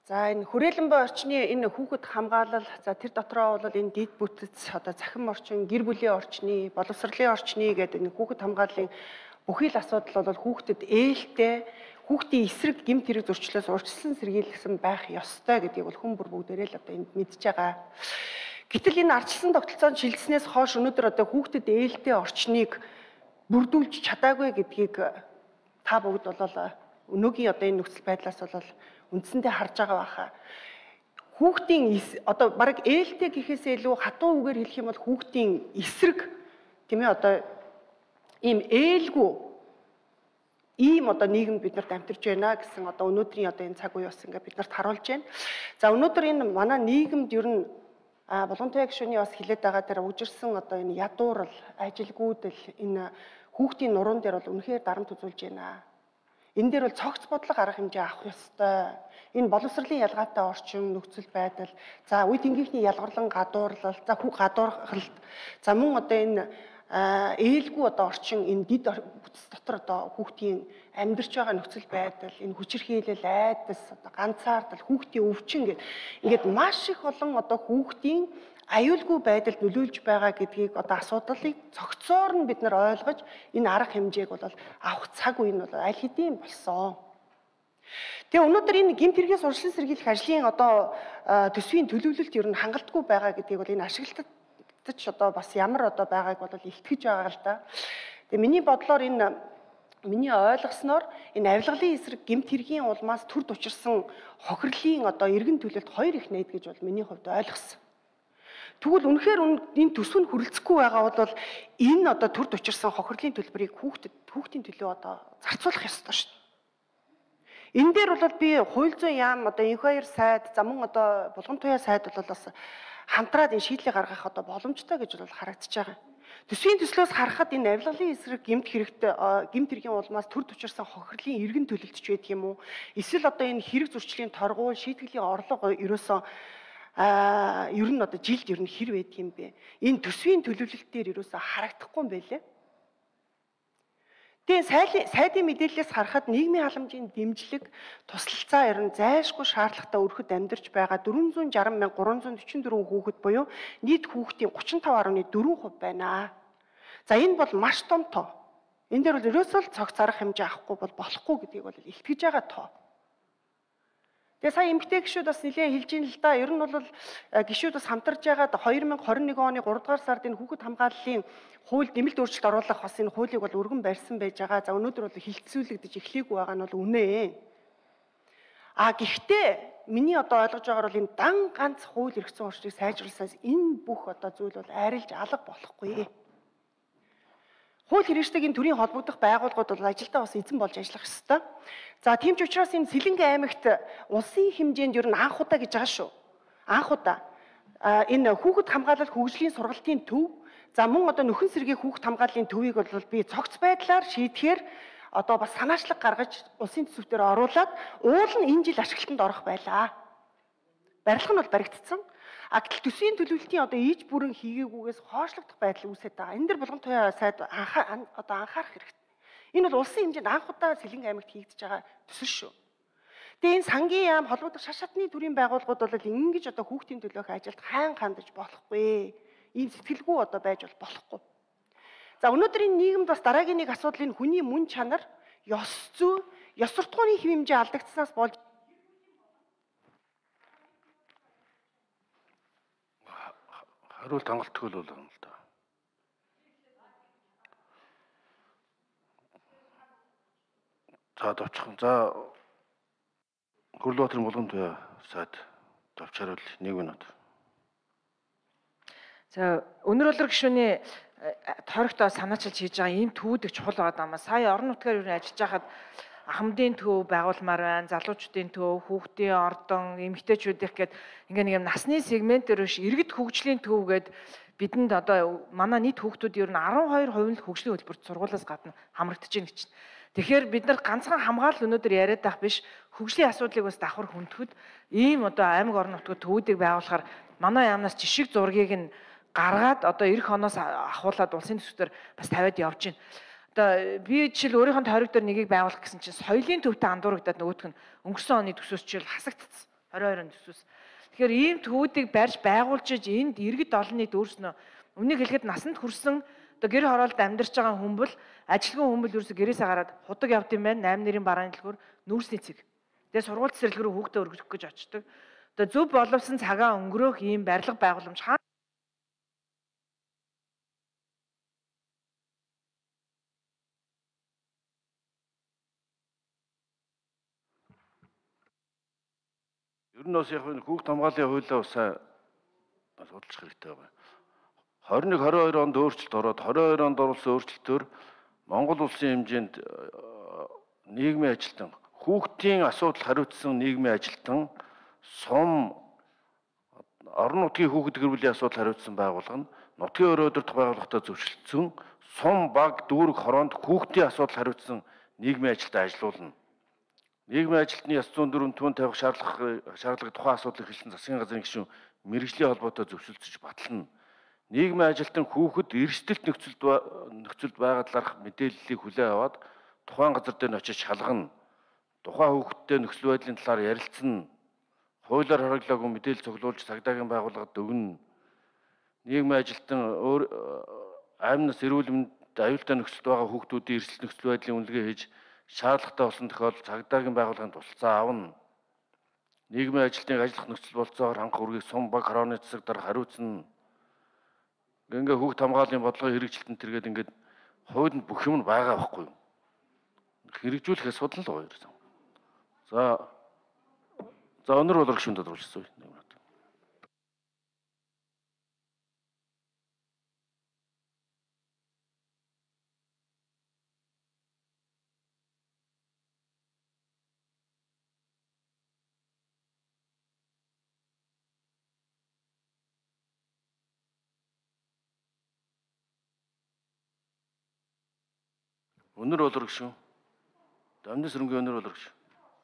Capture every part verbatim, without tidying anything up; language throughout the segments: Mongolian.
За энэ хүрээлэн буй орчны энэ хүүхэд хамгаалал за тэр дотроо бол энэ дид бүтэц одоо захим орчин, гэр бүлийн орчны, боловсролын орчны гэдэг энэ хүүхэд хамгааллын бүхий л асуудал бол хүүхдэд ээлтэй хүүхдийн эсрэг гэмт хэрэг зөрчлөөс урьдчилан сэргийлсэн байх ёстой гэдгийг бол хүн бүр бүгдээрээ л одоо энд мэдж байгаа. Гэтэл энэ ардчилсан тогтолцоонд шилжснээс хойш өнөөдөр одоо хүүхдэд ээлтэй орчныг бүрдүүлж чадаагүй гэдгийг та бүгд бол өнөөгийн одоо энэ нөхцөл байдлаас бол үндсэндээ харж байгаа баха. Хүүхдийн одоо бараг ээлтэй гэхээсээ илүү хатуу үгээр хэлэх юм бол хүүхдийн эсрэг тийм ээ одоо ийм ээлгүй ийм одоо нийгэмд бид нарт амьдарч байна гэсэн одоо өнөөдрийн одоо энэ цаг үе бас ингээд бид нарт харуулж байна. За өнөөдөр энэ манай нийгэмд ер нь Булган туяа гишүүний бас хилээд байгаа тэр үжирсэн одоо энэ ядуурл, ажилгүйдэл энэ хүүхдийн нуруунд дээр бол үнэхээр дарамт үзүүлж байна. Энэ дээр бол цогц бодлого арга хэмжээ авах ёстой. Энэ боловсролын ялгаатай орчин, нөхцөл байдал, за үе тэнгийнхний ялгарлан гадуурлал, за хүү гадуурхалт, за мөн одоо энэ ээлгүй одоо орчин энэ дид бүтц дотор одоо хүүхдийн амьдарч байгаа нөхцөл байдал, энэ хүчирхийлэл, айдас, одоо ганцаардал, хүүхдийн өвчин гэдэг ингээд маш их олон одоо хүүхдийн аюулгүй байдалд нөлөөлж байгаа гэдгийг одоо асуудлыг цогцоор нь бид нар ойлгож энэ арга хэмжээг бол авах цаг үе нь бол аль хэдийн болсон. Тэгээ өнөөдөр энэ гэмт хэрэгээс урьдчилан сэргийлэх ажлын одоо төсвийн төлөвлөлт ер нь хангалтгүй байгаа гэдгийг бол энэ ашиглалтад одоо бас ямар одоо байгааг бол илтгэж байгаа л да. Тэгээ миний бодлоор энэ миний ойлгосноор энэ авилгалын эсрэг гэмт хэргийн улмаас төр тучирсан хохирлын одоо эргэн төлөлт хоёр их найд гэж бол миний хувьд ойлгосон. Тэгвэл үнэхээр энэ төсвөнд хүрэлцэхгүй байгаа бол энэ одоо төр тучирсан хохирлын төлбөрийг хүүхдэд хүүхдийн төлөө одоо зарцуулах ёстой шүү дээ. Энэ дээр бол би хууль зүйн яам одоо энх хоёр сайд за мөн одоо Булган туяа сайд бол бас хамтраад энэ шийдлийг гаргах одоо боломжтой гэж бол харагдаж байгаа. Төсвийн төслөөс харахад энэ авилгалын эсрэг гэмт хэрэгтэй гэмт хэргийн улмаас төр тучирсан хохирлын эргэн төлөлтч байдаг юм уу? Эсвэл одоо энэ хэрэг зөрчлийн торгуул шийтгэлийн орлого ерөөсөө а ер нь одоо жилд ер нь хэр байдаг юм бэ? Энэ төсвийн төлөвлөлтээр ерөөсөө харагдахгүй юм байлээ. Тэгээ сайдын мэдээллээс харахад нийгмийн халамжийн дэмжлэг туслалцаа ер нь зайлшгүй шаардлагатай өрхөд амьдарч байгаа дөрвөн зуун жарган мянга гурван зуун төрчин дөрвөн хүүхэд буюу нийт хүүхдийн гучин тав гаруй дөрвөн хувь байна. За энэ бол маш том тоо. Энэ дээр бол ерөөсөө л цогц арга хэмжээ авахгүй бол болохгүй гэдгийг бол илтгэж байгаа тоо. Тэгээ сая эмэгтэй гишүүд бас нэлээд хэлж ийн л да. Ер нь бол гишүүд бас хамтарж байгаад хоёр мянга хорин нэг оны гурав дугаар сард энэ хүүхэд хамгааллын хууль нэмэлт өөрчлөлт оруулах бас энэ хуулийг бол өргөн барьсан байж байгаа. За өнөөдөр бол хилцүүлэгдэж эхлэегүй байгаа нь бол үнэ. А гэхдээ миний одоо ойлгож байгаагаар бол энэ дан ганц хууль эрх зүйн орчныг сайжруулсаас энэ бүх одоо зүйл бол арилж алга болохгүй. Хууль хэрэгжтэйгийн төрийн холбогдох байгууллагууд бол ажилдаа бас эзэн болж ажиллах ёстой. За тийм ч учраас энэ Сэлэнгэ аймагт улсын хэмжээнд ер нь анх удаа гэж байгаа шүү. Анх удаа энэ хүүхэд хамгаалал хөгжлийн сургалтын төв за мөн одоо нөхөн сэргийн хүүхэд хамгааллын төвийг бол би цогц байдлаар шийдэхээр одоо бас санаачлаг гаргаж улсын төсөвтөр оруулаад уул нь энэ жил ашиглалтанд орох байлаа. Барилга нь бол баригдсан. А гэтэл төсвийн төлөвлөлтийн одоо ийж бүрэн хийгээгүйгээс хоошлогдох байдал үүсэж байгаа. Энэ дэр Булган туяа сайд анхаа одоо анхаарах хэрэгтэй. Энэ бол улсын хэмжээнд анх удаа Сэлэнгэ аймагт хийгдэж байгаа төсөл шүү. Тэгээ энэ сангийн яам холбогдох шаш шатны төрийн байгууллагууд бол ингэж одоо хүүхдийн төлөөх ажилд хайн хандаж болохгүй. Ийм сэтгэлгүй одоо байж бол болохгүй. За өнөөдөр энэ нийгэмд бас дараагийн нэг асуудал энэ хүний мөн чанар, ёс зүй, ёс суртахууны хэв хэмжээ алдагдсанаас болж хариулт хангалт төгөл бол юм л да. За товчхон. За Хөрлөбаатарын Булган туяа сайд товч хариул нэг минут. За өнөр болор гишүүний тойрогтоо санаачилж хийж байгаа ийм төвүүд их чухал байгаа даа. Сая орон нутгаар юу ажиллаж байхад ахмадын төв байгуулмаар байна, залуучуудын төв, хүүхдийн ордон, эмэгтэйчүүдийнх гээд ингээ нэг юм насны сегментээр биш иргэд хөгжлийн төв гээд бидэнд одоо манай нийт хүүхдүүд ер нь арван хоёр хувь л хөгжлийн хөтөлбөрт сургуулиас гадна хамрагдаж байна гэж. Тэгэхээр бид нар ганцхан хамгаалал өнөөдөр яриад байх биш хөгжлийн асуудлыг бас давхар хүндэхэд ийм одоо аймаг орон нутгад төвүүдийг байгуулахаар манай яамнаас жишг зургийг нь гаргаад одоо эх оноос ахуулаад улсын төсвөөр бас тавиад явж байна. Одоо би жишээл өөрийнхөө тойрог дээр нэгийг байгуулах гэсэн чинь соёлын төвтэй андуурагдаад нөгөөх нь өнгөрсөн оны төсөөс жишээл хасагдсан. хорин хорин төсвс. Тэгэхээр ийм төвүүдийг барьж байгуулж энд иргэд олонний дүүрснө. Үнийг хэлэхэд насанд хүрсэн одоо гэр хороолд амьдарч байгаа хүн бол ажилгүй хүн бол ерөөсө гэрээсээ гараад худаг явд юм байна. Найм нэрийн барааны дэлгүүр нүүрсний цэг. Тэгээ сургууль цэцэрлэг рүү хүүхдээ өргөх гэж очдог. Одоо зөв боловсон цагаа өнгөрөөх ийм барилга байгууламж хаа Ер нь бас яг энэ хүүхд хамгааллын хуулиа бас сайн судалж хэрэгтэй байна. двадцать одиннадцать двадцать deux онд өөрчлөлт ороод двадцать two онд оруулсан өөрчлөлтөөр Монгол улсын хэмжээнд нийгмийн ажилтан, хүүхдийн асуудал хариуцсан нийгмийн ажилтан, сум орон нутгийн хүүхэд гэр бүлийн асуудал хариуцсан байгууллага нь нутгийн өрөөдөр байгууллагатай зөвшөлдсөн сум баг дүүрэг хороонд хүүхдийн асуудал хариуцсан нийгмийн ажилтан ажилуулна. Нийгмийн ажилтны яс зүүн дөрөв түүн тавих шаардлага шаардлага тухайн асуудлыг хэлсэн засгийн газрын гишүүн мэрэгжлийн холбоотой зөвшөлдөж батална. Нийгмийн ажилтан хүүхэд эрсдэлт нөхцөлд нөхцөлд байгаа талаарх мэдээллийг хүлээн аваад тухайн газар дээр нь очиж шалгана. Тухайн хүүхэдтэй нөхцөл байдлын талаар ярилцсан. Хуулиар хориглоогүй мэдээлэл цуглуулж цагдаагийн байгууллагад өгнө. Нийгмийн ажилтан өөр аймнаас эрүүл мэнд аюултай нөхцөлд байгаа хүүхдүүдийн эрсдэл нөхцөл байдлын үнэлгээ хийж шаардлагатай болсон тохиолдолд цагдаагийн байгууллагын тусалцаа авна. Нийгмийн ажилтныг ажиллах нөхцөл болцоогоор хангах үргийг сум баг хорооны засаг дарга хариуцна. Ингээ хүүхд хамгааллын бодлогын хэрэгжилтэн тэргээд ингээд хуулинд бүх юм байгаа байхгүй юу? Хэрэгжүүлэхээ судлал гоё юм. За за өнөр болор гүшүүнд тодруулсан юм. Өнөр болор гүшүүн. Дамнас өрөнгөө өнөр болор гүшүүн.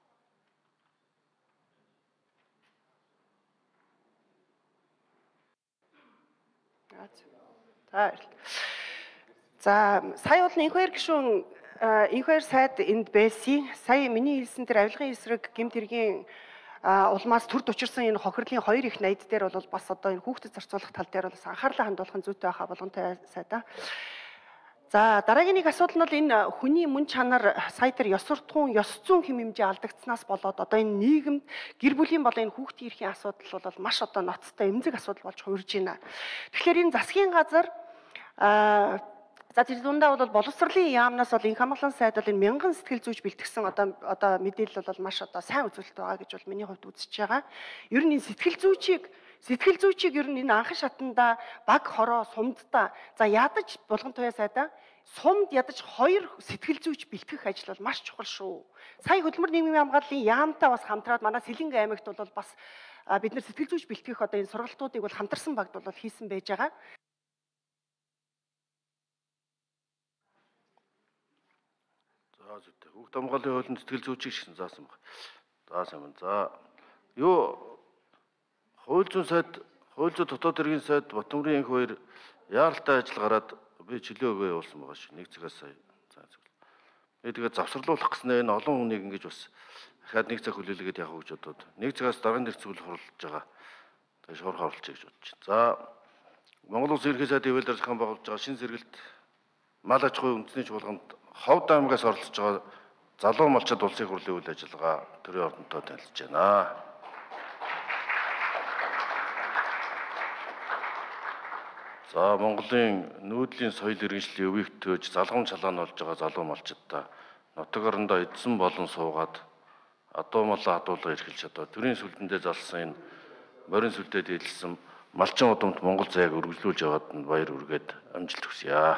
За сая бол энх хоёр гишүүн энх хоёр сайд энд байсан. Сая миний хэлсэн тэр авилгын эсрэг гэмт хэргийн улмаас төрд учирсан энэ хохирлын хоёр их найд дээр бол бас одоо энэ хүүхдэд зарцуулах тал дээр бол анхаарлаа хандуулах нь зүйтэй байхаа болгонтой сайдаа. За дараагийн нэг асуудал нь бол энэ хүний мөн чанар сая тэр ёс суртахуун, ёс зүйн хэм хэмжээ алдагдсанаас болоод одоо энэ нийгэмд гэр бүлийн болон энэ хүүхдийн эрхийн асуудал бол маш одоо ноцтой эмзэг асуудал болж хувирж байна. Тэгэхээр энэ засгийн газар аа за тэр дундаа бол боловсролын яамнаас бол энэ хамгаалсан сайд бол энэ мянган сэтгэл зүйч бэлтгэсэн одоо одоо мэдээлэл бол маш одоо сайн үзүүлэлт байгаа гэж бол миний хувьд үзэж байгаа. Ер нь энэ сэтгэл зүйчийг Сэтгэл зүйчийг ер нь энэ анхан шатанда баг хороо сумдаа за ядаж булган туяа сайдаа сумд ядаж хоёр сэтгэл зүйч бэлтгэх ажил бол маш чухал шүү. Сая хөдөлмөр нийгмийн хамгааллын яамтай бас хамтраад манай Сэлэнгэ аймагт бол бас бид нар сэтгэл зүйч бэлтгэх одоо энэ сургалтуудыг бол хамтарсан багт бол хийсэн байж байгаа. За зүйтэй. Хүүхд хамгааллын хуулинд сэтгэл зүйчийг шин заасан баг. Заасан юм. За юу Хууль зүйн сайд, хууль зүйн дотоод хэргийн сайд Батбаян энх хоёр яаралтай ажил гараад би чөлөө өгөө явуулсан байгаа шүү. Нэг цагаас сая. За зөв. Би тэгээд завсарлуулах гэснээр энэ олон хүнийг ингэж бас дахиад нэг цаг хүлээлгээд явах гэж бодоод нэг цагаас дараагийн нэг зүйл хурлаж байгаа. Тэгээд шуурх оруулчих гэж бодож байна. За Монгол Улсын ерхий сайдын хуулиар зохион байгуулж байгаа шинэ сэргэлт мал аж ахуйн үндэсний чуулганд Ховд аймагаас оролцож байгаа залуу малчид улсын хурлын үйл ажиллагаа төрийн ордонтой танилцж байна. За Монголын нүүдлийн соёл иргэншлийн өвийг төөж залгам чалаан болж байгаа залуу малчидаа нутаг орондоо эдсэн болон суугаад адуу малаа хадуулга эрхэлж чадаа төрийн сүлдэндээ залсан энэ морин сүлдээд хэлсэн малчин удамд Монгол зайг өргөжлүүлж яваад нь баяр үргээд амжилт хүсье.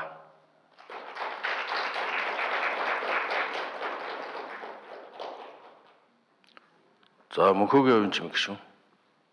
За мөнхөгийн хувийн чимэг шүү.